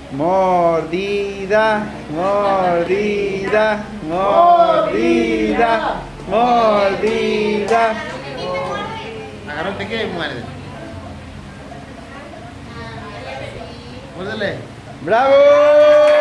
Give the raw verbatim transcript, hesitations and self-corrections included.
Mordida, mordida, mordida, mordida. Agarra el pequeño y muerde. Muérdele. ¡Bravo!